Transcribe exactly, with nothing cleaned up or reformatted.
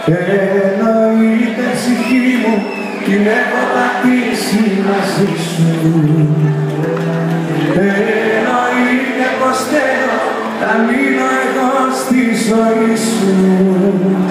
Εννοείται ψυχή μου την έχω πατήσει μαζί σου. Εννοείται πως θέλω να μείνω εγώ στη ζωή σου.